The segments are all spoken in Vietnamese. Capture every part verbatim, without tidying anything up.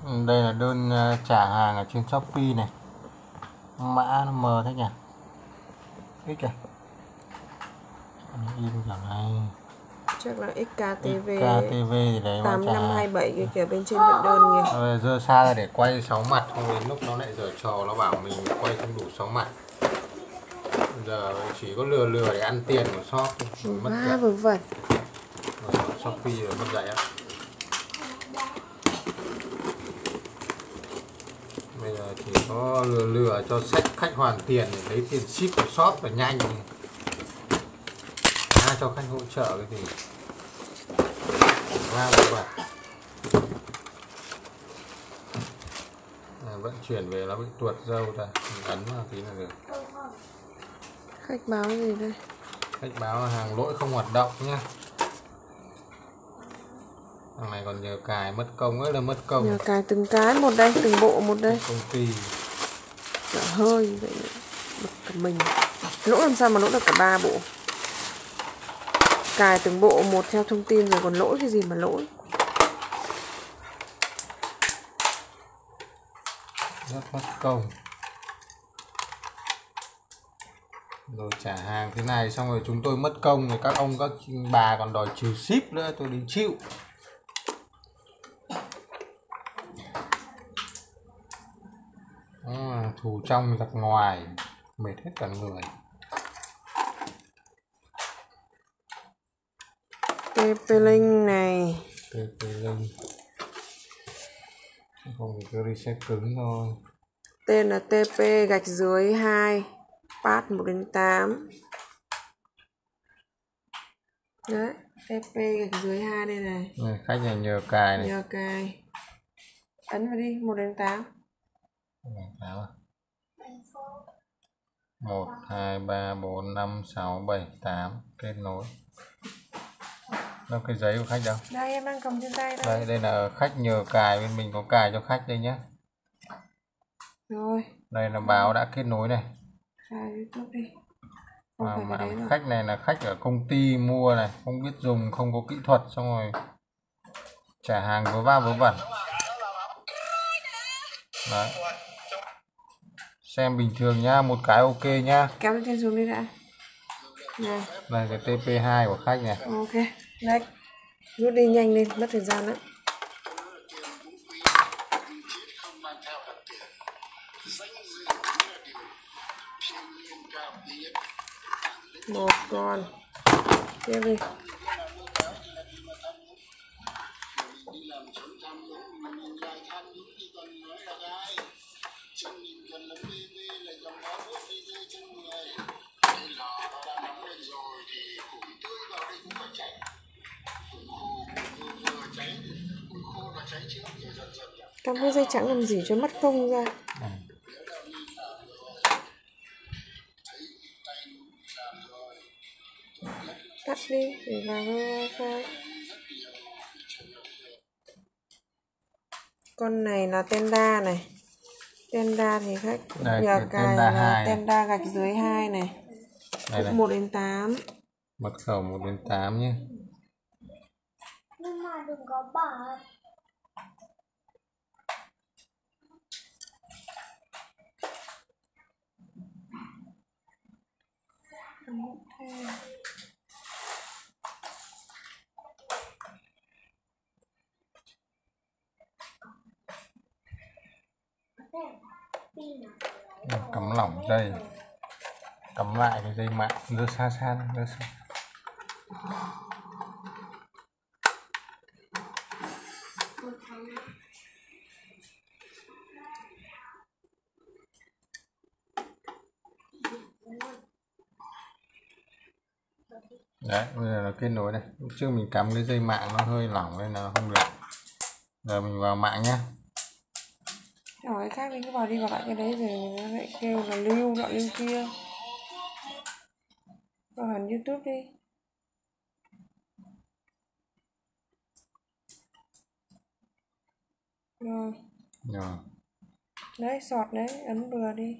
Ừ, đây là đơn ờ, trả hàng ở trên Shopee này. Mã nó mờ thế nhỉ? X kìa. In kiểu này. Chắc là ích ca tê vê ích ca tê vê gì đấy mà tám trả năm hai hàng. bảy kia kìa, bên trên vận đơn kìa. Rồi dơ xa ra để quay sáu mặt, không đến lúc nó lại giở trò nó bảo mình quay không đủ sáu mặt. Giờ chỉ có lừa lừa để ăn tiền của shop thôi. Mất Vá vớ vẩn. Shopee rồi mất dạy á. Bây giờ chỉ có lừa lừa cho sách khách hoàn tiền để lấy tiền ship của shop và nhanh. Ai cho khách hỗ trợ cái gì? Vá vớ vẩn. À, vận chuyển về nó bị tuột dâu ra, mình ấn vào tí là được. Khách báo gì đây? Khách báo hàng lỗi không hoạt động nhé. Thằng này còn nhờ cài mất công ấy là mất công. Nhờ cài từng cái một đây, từng bộ một đây. Công ty. Dạ hơi vậy bực cả mình. Lỗi làm sao mà lỗi được cả ba bộ? Cài từng bộ một theo thông tin rồi còn lỗi cái gì mà lỗi? Rất mất công. Rồi trả hàng thế này xong rồi chúng tôi mất công rồi các ông các bà còn đòi trừ ship nữa, tôi đi chịu. À, thù trong giặc ngoài, mệt hết cả người. tê pê Link này. tê pê Link. Không thì cứ reset cứng thôi. Tên là tê pê gạch dưới hai path một đến tám. Đấy, tê pê gạch dưới hai đây này. Này, khách này nhờ cài này. Nhờ cài. Ấn vào đi, một đến tám. một, hai, ba, bốn, năm, sáu, bảy, tám. Kết nối. Đâu cái giấy của khách đâu? Đây em đang cầm trên tay đây. Đây, đây là khách nhờ cài, bên mình có cài cho khách đây nhé. Rồi. Đây là báo đã kết nối này. Cài YouTube đi. Không À, phải mà cái đấy đâu. khách này là khách ở công ty mua này, không biết dùng, không có kỹ thuật, xong rồi trả hàng vớ va vớ vẩn. Đấy. Xem bình thường nhá, một cái ok nhá. Kéo lên trên xuống đi đã. Này. Đây cái tê pê hai của khách này. Ok, next. Rút đi nhanh lên, mất thời gian đấy. Một con. Tiếp đi. Cắm cái dây trắng làm gì cho mất công ra. Ừ. Tắt đi để vào wifi. Con này là Tenda này. Tenda thì khách Đây, nhờ cái cài Tenda là hai này. Tenda gạch dưới hai này. Đây này. một đến tám. Mật khẩu một đến tám nhé. Nhưng mà đừng có bỏ. Cắm lỏng dây, cắm lại cái dây mạng, đưa xa xa đưa xa. Đấy, bây giờ là kết nối này. Lúc trước mình cắm cái dây mạng nó hơi lỏng nên là không được. Giờ mình vào mạng nhé. Hỏi khác mình cứ vào đi vào lại cái đấy rồi nó lại kêu là lưu đoạn lưu kia. Vào hẳn YouTube đi. Rồi. Rồi. Đấy, sọt đấy, ấn bừa đi.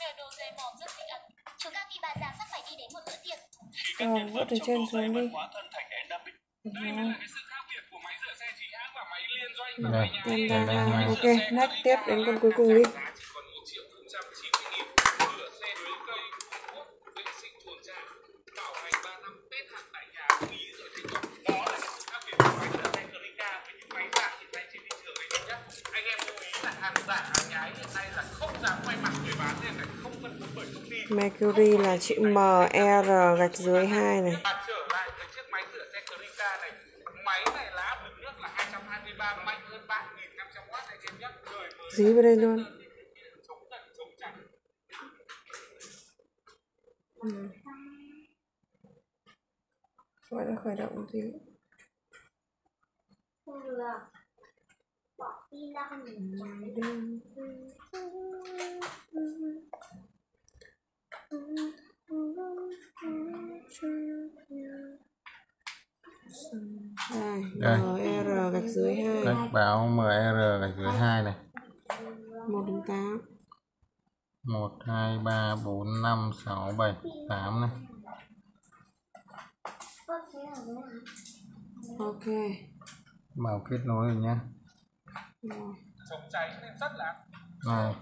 Rồi, vỡ từ trên xuống đi. Rồi. Đây, Ten đây, đây, ra này. ok, next tiếp đến con cuối cùng đi. Mercury là chữ M R gạch dưới hai này. Dí vào đây luôn. Ừ. Gọi là khởi động tí. Không được. Bỏ pin ra không nhìn trái. Đây, M R gạch dưới hai. Cách báo M R gạch dưới hai này. một đến tám. một, hai, ba, bốn, năm, sáu, bảy, tám này. Ok. Bảo kết nối rồi nhá. Rồi. Chống cháy nên rất là Này.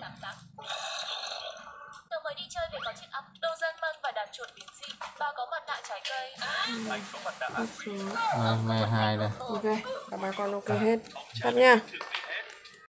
Tôi mới đi chơi về có chiếc ấm đồ dân mân và đàn chuột biến dị. Bà có mặt nạ trái cây. anh có mặt nạ. Tắt số. Đây, này hai đây. Ok, các bà con ok hết. Tắt nha.